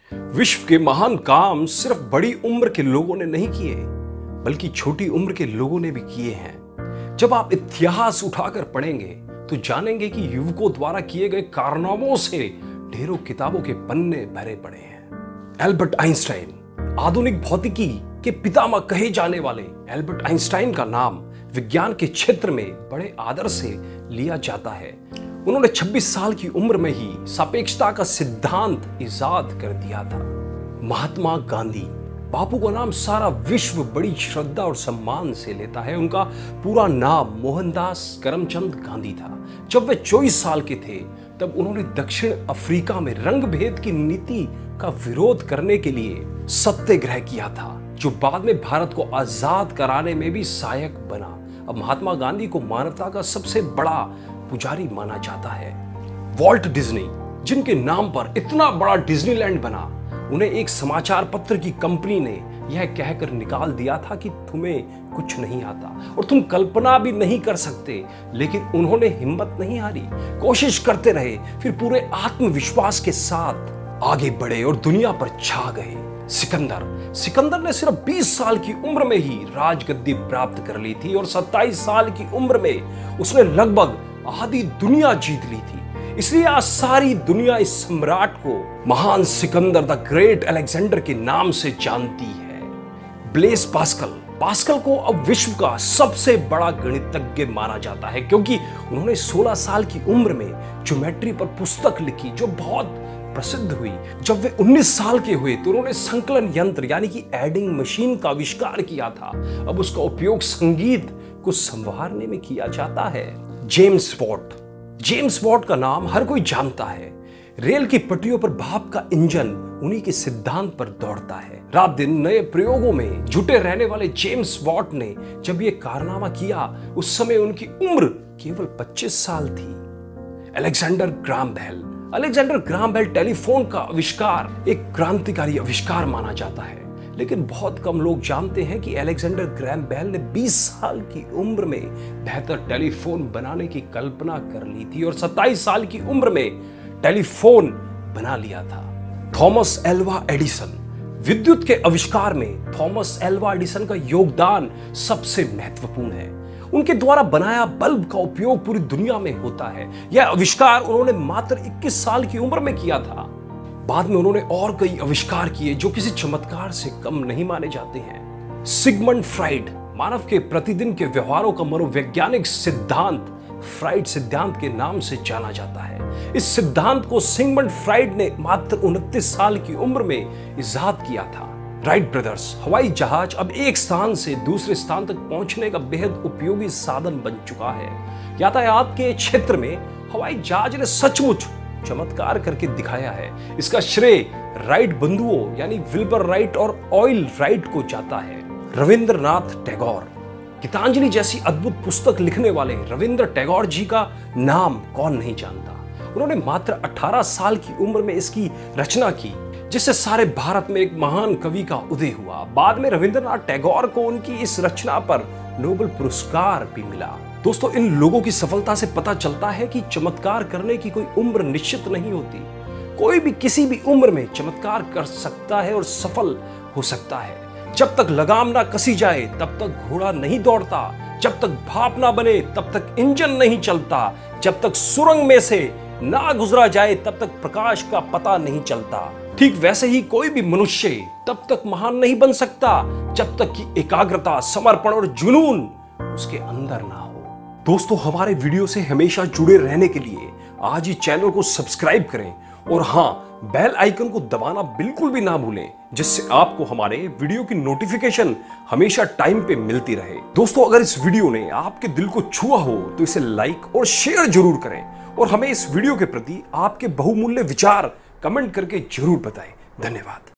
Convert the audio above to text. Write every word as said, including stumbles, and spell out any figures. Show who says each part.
Speaker 1: विश्व के महान काम सिर्फ बड़ी उम्र के लोगों ने नहीं किए, बल्कि छोटी उम्र के लोगों ने भी किए हैं। जब आप इतिहास उठाकर पढ़ेंगे तो जानेंगे कि युवकों द्वारा किए गए कारनामों से ढेरों किताबों के पन्ने भरे पड़े हैं। एल्बर्ट आइंस्टाइन, आधुनिक भौतिकी के पितामह कहे जाने वाले एल्बर्ट आइंस्टाइन का नाम विज्ञान के क्षेत्र में बड़े आदर से लिया जाता है। उन्होंने छब्बीस साल की उम्र में ही सापेक्षता का सिद्धांत इजाद कर दिया था। महात्मा गांधी, बापू का नाम सारा विश्व बड़ी श्रद्धा और सम्मान से लेता है। उनका पूरा नाम मोहनदास करमचंद गांधी था। जब वे चौबीस साल के थे तब उन्होंने दक्षिण अफ्रीका में रंग भेद की नीति का विरोध करने के लिए सत्याग्रह किया था, जो बाद में भारत को आजाद कराने में भी सहायक बना। अब महात्मा गांधी को मानवता का सबसे बड़ा पुजारी माना जाता है। वॉल्ट डिज्नी, जिनके नाम पर इतना बड़ा डिज्नीलैंड बना, उन्हें एक समाचार पत्र की कंपनी ने यह कहकर निकाल दिया था कि तुम्हें कुछ नहीं आता और तुम कल्पना भी नहीं कर सकते, लेकिन उन्होंने हिम्मत नहीं हारी, कोशिश करते रहे, फिर पूरे आत्मविश्वास के साथ आगे बढ़े और दुनिया पर छा गए। सिकंदर सिकंदर ने सिर्फ बीस साल की उम्र में ही राजगद्दी प्राप्त कर ली थी और सत्ताईस साल की उम्र में उसने लगभग आधी दुनिया जीत ली थी। इसलिए आज सारी दुनिया इस सम्राट को महान सिकंदर द ग्रेट अलेक्जेंडर के नाम से जानती है। ब्लेस पास्कल पास्कल को अब विश्व का सबसे बड़ा गणितज्ञ माना जाता है, क्योंकि उन्होंने सोलह साल की उम्र में ज्योमेट्री पर पुस्तक लिखी जो बहुत प्रसिद्ध हुई। जब वे उन्नीस साल के हुए तो उन्होंने संकलन यंत्र यानी कि एडिंग मशीन का आविष्कार किया था। अब उसका उपयोग संगीत को संवारने में किया जाता है। जेम्स वॉट जेम्स वॉट का नाम हर कोई जानता है। रेल की पटरियों पर भाप का इंजन उन्हीं के सिद्धांत पर दौड़ता है। रात दिन नए प्रयोगों में जुटे रहने वाले जेम्स वॉट ने जब यह कारनामा किया, उस समय उनकी उम्र केवल पच्चीस साल थी। Alexander Graham Bell Alexander Graham Bell telephone का आविष्कार एक क्रांतिकारी आविष्कार माना जाता है, लेकिन बहुत कम लोग जानते हैं कि अलेक्जेंडर ग्राहम बेल ने बीस साल की उम्र में बेहतर टेलीफोन बनाने की कल्पना कर ली थी और सत्ताईस साल की उम्र में टेलीफोन बना लिया था। थॉमस एल्वा एडिसन विद्युत के आविष्कार में थॉमस एल्वा एडिसन का योगदान सबसे महत्वपूर्ण है। उनके द्वारा बनाया बल्ब का उपयोग पूरी दुनिया में होता है। यह आविष्कार उन्होंने मात्र इक्कीस साल की उम्र में किया था। बाद में उन्होंने और कई आविष्कार किए जो किसी चमत्कार से कम नहीं माने जाते हैं। सिगमंड फ्राइड मानव के प्रतिदिन के व्यवहारों का मनोवैज्ञानिक सिद्धांत फ्राइड सिद्धांत के नाम से जाना जाता है। इस सिद्धांत को सिगमंड फ्राइड ने मात्र उनतीस साल की उम्र में इजाद किया था। राइट ब्रदर्स हवाई जहाज अब एक स्थान से दूसरे स्थान तक पहुंचने का बेहद उपयोगी साधन बन चुका है। यातायात के क्षेत्र में हवाई जहाज ने सचमुच चमत्कार करके दिखाया है। इसका श्रेय राइट बंधुओं यानी विल्बर राइट और ऑयल राइट को जाता है। रविंद्रनाथ टैगोर गीतांजलि जैसी अद्भुत पुस्तक लिखने वाले रविंद्र टैगोर जी का नाम कौन नहीं जानता। उन्होंने मात्र अठारह साल की उम्र में इसकी रचना की, जिससे सारे भारत में एक महान कवि का उदय हुआ। बाद में रविंद्रनाथ टैगोर को उनकी इस रचना पर नोबेल पुरस्कार भी मिला। दोस्तों, इन लोगों की सफलता से पता चलता है कि चमत्कार करने की कोई उम्र निश्चित नहीं होती। कोई भी किसी भी उम्र में चमत्कार कर सकता है और सफल हो सकता है। जब तक लगाम ना कसी जाए तब तक घोड़ा नहीं दौड़ता, जब तक भाप ना बने तब तक इंजन नहीं चलता, जब तक सुरंग में से ना गुजरा जाए तब तक प्रकाश का पता नहीं चलता। ठीक वैसे ही कोई भी मनुष्य तब तक महान नहीं बन सकता जब तक कि एकाग्रता, समर्पण और जुनून उसके अंदर ना हो। दोस्तों, हमारे वीडियो से हमेशा जुड़े रहने के लिए आज ही चैनल को सब्सक्राइब करें और हाँ, बेल आइकन को दबाना बिल्कुल भी ना भूलें, जिससे आपको हमारे वीडियो की नोटिफिकेशन हमेशा टाइम पे मिलती रहे। दोस्तों, अगर इस वीडियो ने आपके दिल को छुआ हो तो इसे लाइक और शेयर जरूर करें और हमें इस वीडियो के प्रति आपके बहुमूल्य विचार कमेंट करके जरूर बताएं। धन्यवाद।